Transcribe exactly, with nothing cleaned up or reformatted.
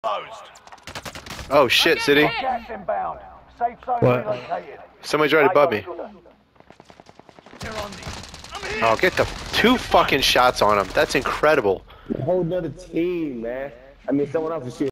Oh shit, City. Gas inbound. Safe zone What? relocated. Somebody's right above me. Oh, get the two fucking shots on him. That's incredible. A whole nother team, man. I mean, someone else is shooting.